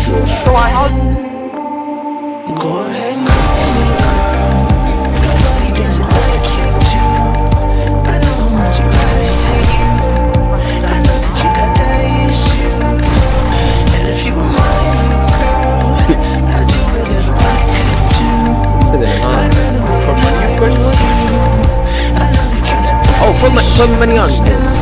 So I how Go ahead and call me girl. Nobody does it like you do. I know how much you gotta see you. I know that you got daddy issues. And if you were my new girl, I'd do whatever I could do. I'd run away and hide with you. I know that you're oh put money on me.